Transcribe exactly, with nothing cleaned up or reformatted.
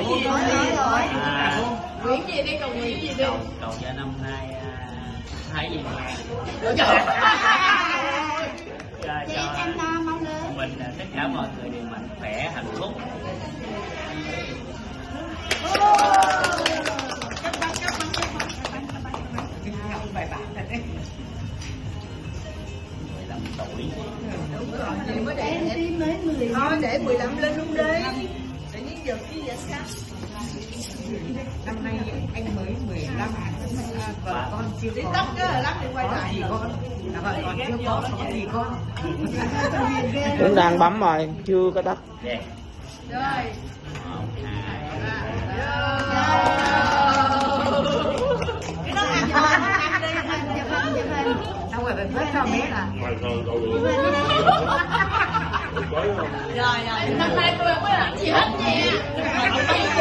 gì nói rồi. Nguyễn gì đi, cầu Nguyễn gì đi. Cầu cho năm nay thấy gì mà cho em mong lên mình tất cả mọi người đều mạnh khỏe hạnh phúc. Bài bản thật đấy. mười lăm tuổi. Đúng rồi, thì mới để em đi mới mười thôi để mười lăm lên luôn đi. Tự nhiên giờ cái gì sao? Năm nay anh mới mười lăm, vợ con chưa có. Đi tóc chứ lắm thì quay lại. Gì con? À, vợ con chưa có, có gì con? Cũng đang bấm rồi, chưa có tắt. Dạ. Rồi. Một, hai, ba. Cái đó ăn cho anh, ăn đi, ăn đi, ăn đi, ăn đi. Đâu rồi, mình hết sao biết à? Rồi rồi, năm nay tôi không có làm gì hết nha.